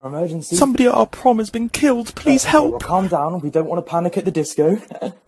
Emergency. Somebody at our prom has been killed. Please help. Well, calm down. We don't want to panic at the disco.